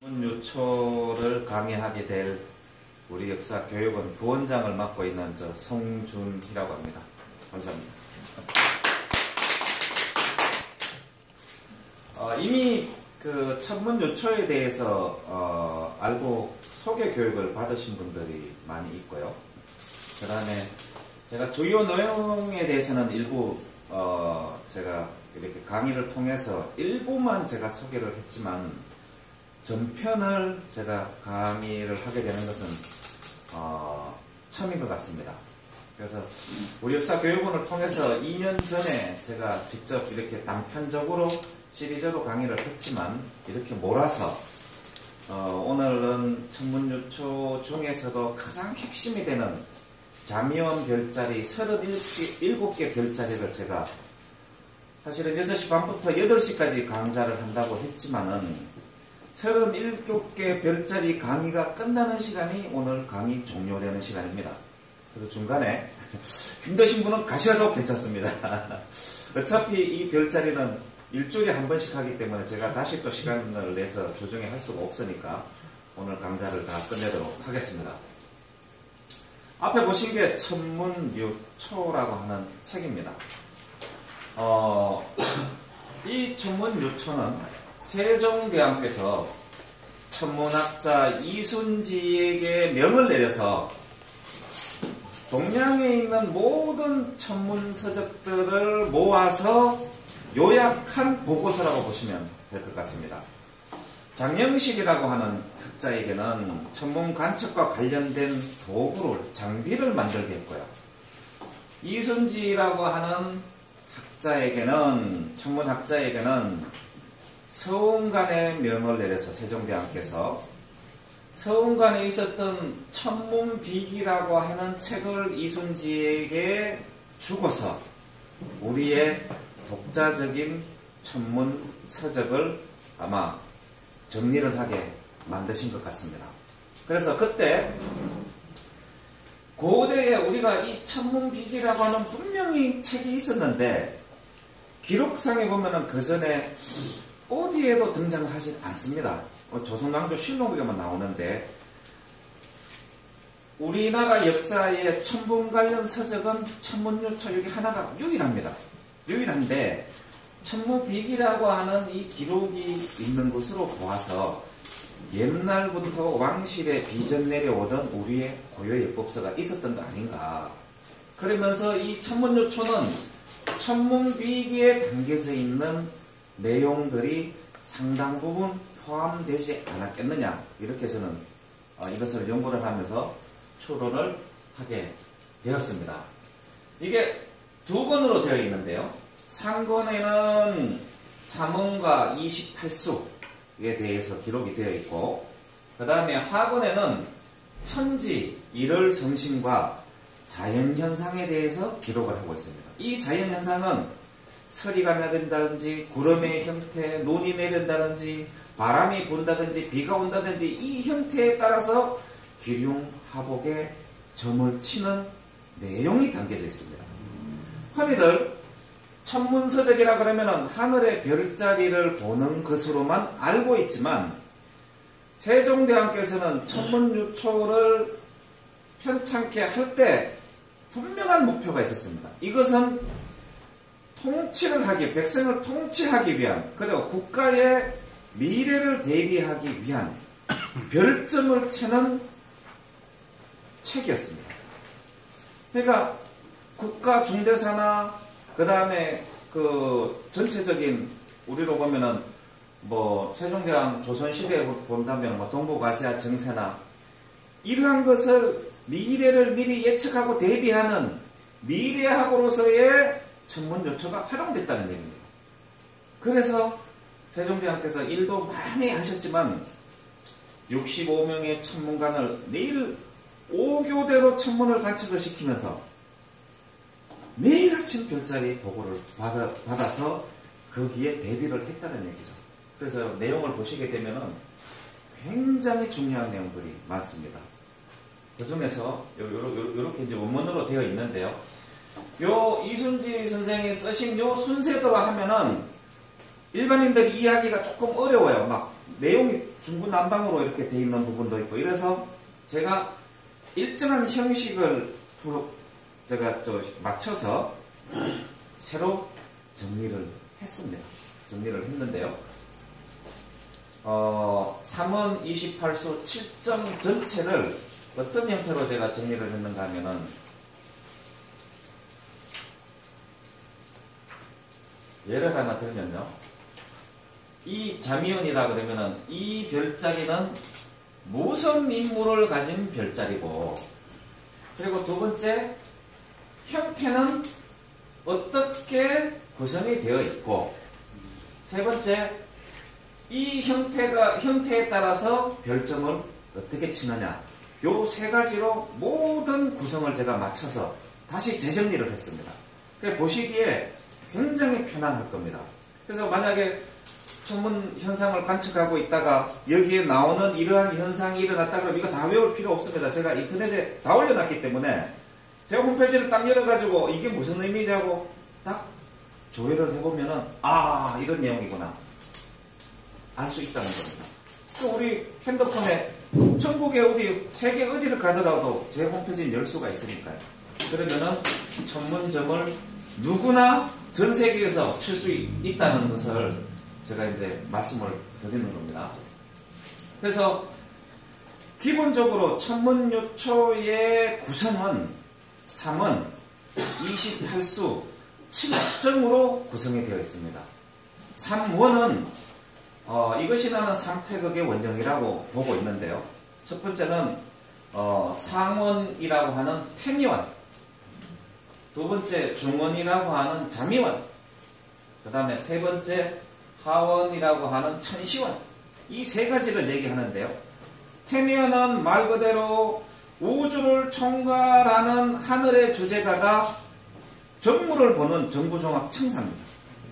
천문요초를 강의하게 될 우리 역사 교육원 부원장을 맡고 있는 송준희라고 합니다. 감사합니다. 이미 그 천문요초에 대해서 알고 소개 교육을 받으신 분들이 많이 있고요. 그 다음에 제가 주요 내용에 대해서는 일부 제가 이렇게 강의를 통해서 일부만 제가 소개를 했지만 전편을 제가 강의를 하게 되는 것은 처음인 것 같습니다. 그래서 우리 역사교육원을 통해서 2년 전에 제가 직접 이렇게 단편적으로 시리즈로 강의를 했지만 이렇게 몰아서 오늘은 천문요초 중에서도 가장 핵심이 되는 자미원 별자리 37개 별자리를 제가 사실은 6시 반부터 8시까지 강좌를 한다고 했지만은 37개 별자리 강의가 끝나는 시간이 오늘 강의 종료되는 시간입니다. 그래서 중간에 힘드신 분은 가셔도 괜찮습니다. 어차피 이 별자리는 일주일에 한 번씩 하기 때문에 제가 다시 또 시간을 내서 조정해 할 수가 없으니까 오늘 강좌를 다 끝내도록 하겠습니다. 앞에 보신 게 천문요초라고 하는 책입니다. 이 천문요초는 세종대왕께서 천문학자 이순지에게 명을 내려서 동양에 있는 모든 천문서적들을 모아서 요약한 보고서라고 보시면 될 것 같습니다. 장영실이라고 하는 학자에게는 천문 관측과 관련된 도구를, 장비를 만들게 했고요. 이순지라고 하는 학자에게는, 천문학자에게는 서운관의 명을 내려서 세종대왕께서 서운관에 있었던 천문비기라고 하는 책을 이순지에게 주고서 우리의 독자적인 천문 서적을 아마 정리를 하게 만드신 것 같습니다. 그래서 그때 고대에 우리가 이 천문비기라고 하는 분명히 책이 있었는데 기록상에 보면은 그 전에 어디에도 등장을 하지 않습니다. 조선왕조 실록에만 나오는데 우리나라 역사의 천문 관련 서적은 천문요초 여기 하나가 유일합니다. 유일한데 천문비기라고 하는 이 기록이 있는 것으로 보아서 옛날부터 왕실에 빚어 내려오던 우리의 고유의 엽법서가 있었던 거 아닌가. 그러면서 이 천문요초는 천문비기에 담겨져 있는 내용들이 상당 부분 포함되지 않았겠느냐, 이렇게 저는 이것을 연구를 하면서 추론을 하게 되었습니다. 이게 두 권으로 되어 있는데요. 상권에는 삼원과 28수에 대해서 기록이 되어 있고, 그 다음에 하권에는 천지, 일월성신과 자연현상에 대해서 기록을 하고 있습니다. 이 자연현상은 서리가 내린다든지, 구름의 형태, 눈이 내린다든지, 바람이 분다든지, 비가 온다든지, 이 형태에 따라서 기륭하복에 점을 치는 내용이 담겨져 있습니다. 흔히들 천문서적이라 그러면 하늘의 별자리를 보는 것으로만 알고 있지만 세종대왕께서는 천문요초를 편찮게 할 때 분명한 목표가 있었습니다. 이것은 통치를 하기, 백성을 통치하기 위한, 그리고 국가의 미래를 대비하기 위한 별점을 채는 책이었습니다. 그러니까 국가 중대사나 그 다음에 그 전체적인 우리로 보면은 뭐 세종대왕 조선시대에 본다면 뭐 동북아시아 정세나 이러한 것을 미래를 미리 예측하고 대비하는 미래학으로서의 천문요초가 활용됐다는 얘기입니다. 그래서 세종대왕께서 일도 많이 하셨지만 65명의 천문관을 매일 5교대로 천문을 관측을 시키면서 매일 아침 별자리 보고를 받아서 거기에 대비를 했다는 얘기죠. 그래서 내용을 보시게 되면 굉장히 중요한 내용들이 많습니다. 그 중에서 이렇게 이제 원문으로 되어 있는데요. 요 이순지 선생이 쓰신 요 순세도로 하면은 일반인들이 이해하기가 조금 어려워요. 막 내용이 중구난방으로 이렇게 돼 있는 부분도 있고 이래서 제가 일정한 형식을 제가 또 맞춰서 새로 정리를 했습니다. 정리를 했는데요. 3원 28수 7점 전체를 어떤 형태로 제가 정리를 했는가 하면은 예를 하나 들면요. 이 자미원이라 그러면은 이 별자리는 무슨 인물을 가진 별자리고, 그리고 두 번째 형태는 어떻게 구성이 되어 있고, 세 번째 이 형태에 따라서 별점을 어떻게 치느냐, 요 세 가지로 모든 구성을 제가 맞춰서 다시 재정리를 했습니다. 보시기에 굉장히 편안할 겁니다. 그래서 만약에 천문 현상을 관측하고 있다가 여기에 나오는 이러한 현상이 일어났다 그러면 이거 다 외울 필요 없습니다. 제가 인터넷에 다 올려놨기 때문에 제가 홈페이지를 딱 열어가지고 이게 무슨 의미지 하고 딱 조회를 해보면은 아, 이런 내용이구나 알 수 있다는 겁니다. 또 우리 핸드폰에 전국에 어디, 세계 어디를 가더라도 제 홈페이지를 열 수가 있으니까요. 그러면은 천문점을 누구나 전 세계에서 칠 수 있다는 것을 제가 이제 말씀을 드리는 겁니다. 그래서 기본적으로 천문요초의 구성은 3은 28수 7점으로 구성이 되어 있습니다. 3원은 이것이 나는 3태극의 원형이라고 보고 있는데요. 첫 번째는 상원이라고 하는 태미원, 두 번째 중원이라고 하는 자미원, 그 다음에 세 번째 하원이라고 하는 천시원, 이 세 가지를 얘기하는데요. 태미원은 말 그대로 우주를 총괄하는 하늘의 주재자가 정무를 보는 정부종합 청사입니다.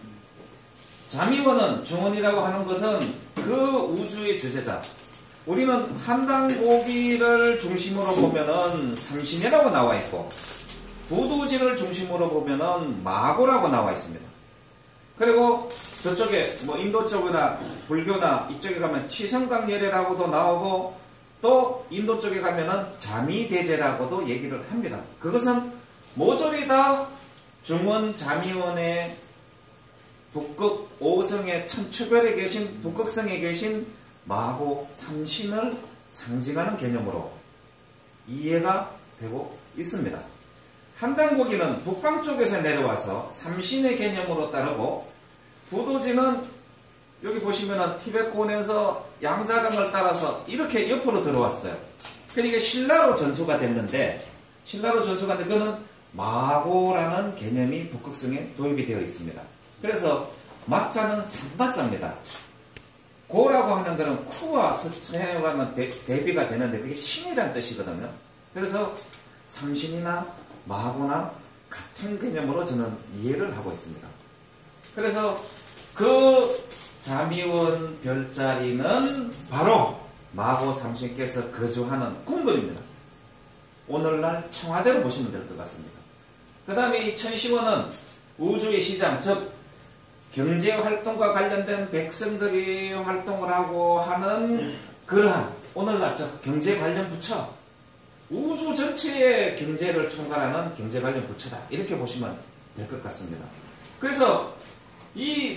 자미원은 중원이라고 하는 것은 그 우주의 주재자, 우리는 한단고기를 중심으로 보면은 삼신이라고 나와 있고 부도지를 중심으로 보면은 마고라고 나와 있습니다. 그리고 저쪽에 뭐 인도 쪽이나 불교나 이쪽에 가면 치성강예례라고도 나오고 또 인도 쪽에 가면은 자미대제라고도 얘기를 합니다. 그것은 모조리 다 중원 자미원의 북극 5성의 천추별에 계신 북극성에 계신 마고 삼신을 상징하는 개념으로 이해가 되고 있습니다. 한단고기는 북방 쪽에서 내려와서 삼신의 개념으로 따르고, 부도지는 여기 보시면은 티베트권에서 양자강을 따라서 이렇게 옆으로 들어왔어요. 그러니까 신라로 전수가 됐는데, 그거는 마고라는 개념이 북극성에 도입이 되어 있습니다. 그래서 막자는 삼바자입니다. 고라고 하는 것은 쿠와 서양과는 대비가 되는데 그게 신이라는 뜻이거든요. 그래서 삼신이나 마고나 같은 개념으로 저는 이해를 하고 있습니다. 그래서 그 자미원 별자리는 바로 마고 삼신께서 거주하는 궁궐입니다. 오늘날 청와대로 보시면 될 것 같습니다. 그 다음에 이 천시원은 우주의 시장, 즉 경제활동과 관련된 백성들이 활동을 하고 하는 그러한 오늘날 즉 경제 관련 부처, 우주 전체의 경제를 총괄하는 경제 관련 부처다, 이렇게 보시면 될 것 같습니다. 그래서 이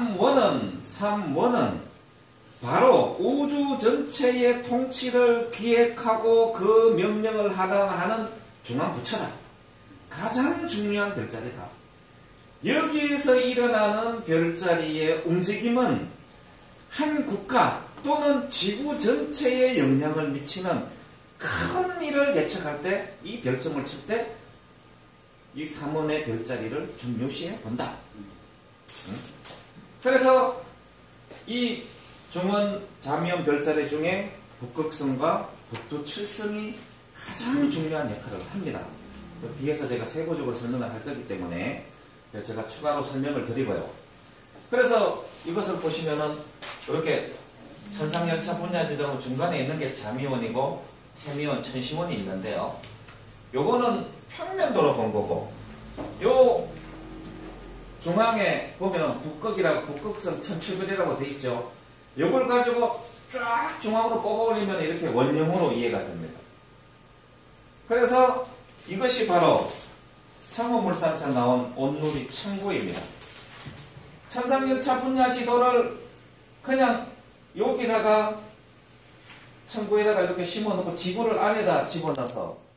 3원은 바로 우주 전체의 통치를 기획하고 그 명령을 하는 중앙 부처다. 가장 중요한 별자리다. 여기에서 일어나는 별자리의 움직임은 한 국가 또는 지구 전체에 영향을 미치는 큰 일을 예측할 때, 이 별점을 칠 때 이 3원의 별자리를 중요시해 본다. 그래서 이 중원 자미원 별자리 중에 북극성과 북두 7성이 가장 중요한 역할을 합니다. 뒤에서 제가 세부적으로 설명을 할 거기 때문에 제가 추가로 설명을 드리고요. 그래서 이것을 보시면은 이렇게 천상열차 분야지대로 중간에 있는 게 자미원이고 태미원, 천시원이 있는데요. 요거는 평면도로 본 거고, 요 중앙에 보면 북극이라고, 북극성 천추별이라고 돼 있죠. 요걸 가지고 쫙 중앙으로 뽑아 올리면 이렇게 원형으로 이해가 됩니다. 그래서 이것이 바로 성호물산에서 나온 온누리 청구입니다. 천상열차 분야 지도를 그냥 여기다가 청구에다가 이렇게 심어놓고 지구를 안에다 집어넣어서